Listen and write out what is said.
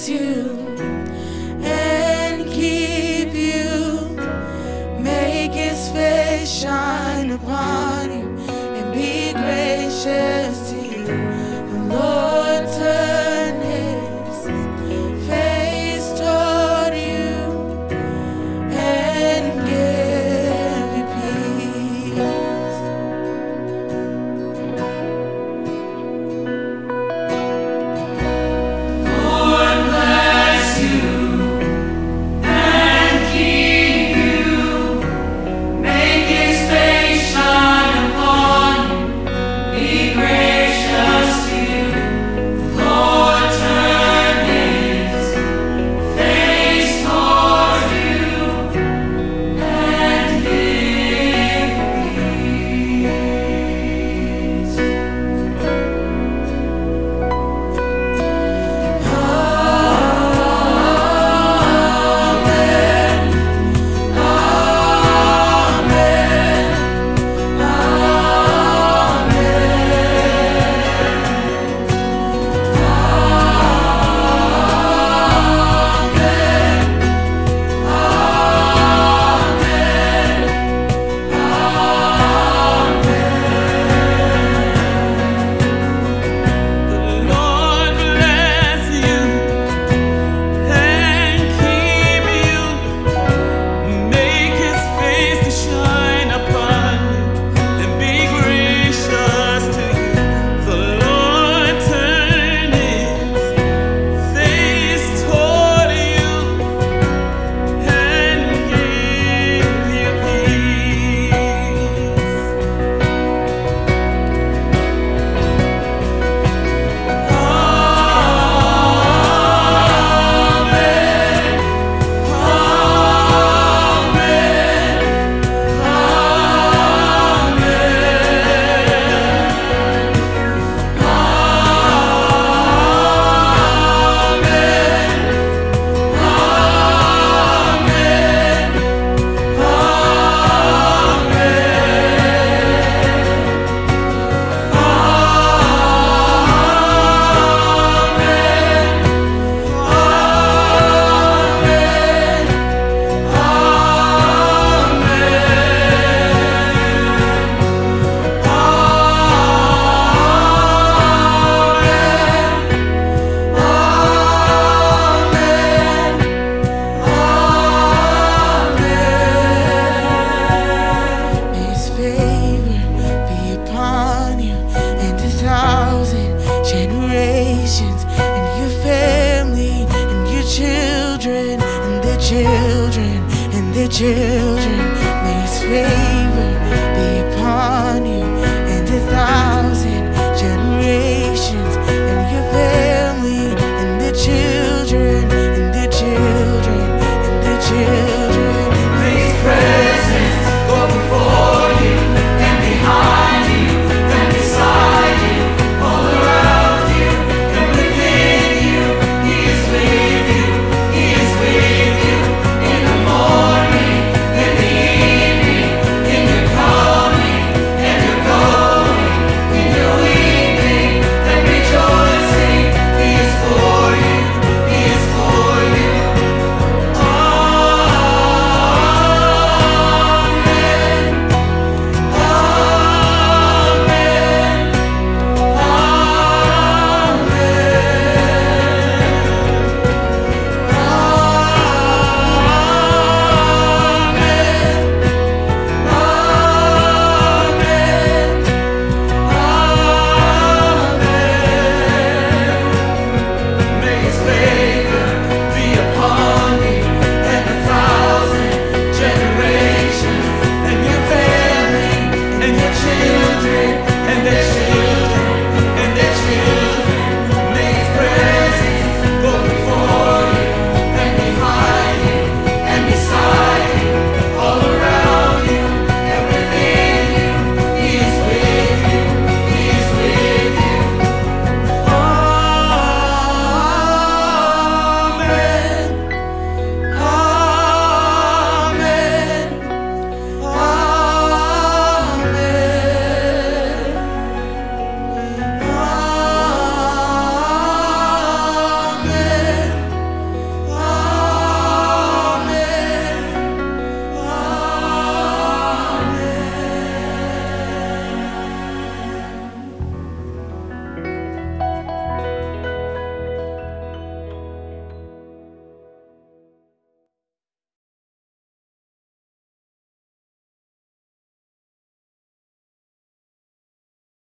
bless you and keep you. Make his face shine upon you and be gracious to you. The Lord turn his face toward you and give you peace. Lord bless you and keep you. Make his face shine upon you, be gracious to you. Lord turn his face toward you and give peace. Lord bless you and keep you. Make his face to shine upon you and be gracious to you. The Lord turn his face toward you and give you peace. May his favor be upon you and 1,000 generations, and your family, and your children, and their children, and their children. May his favor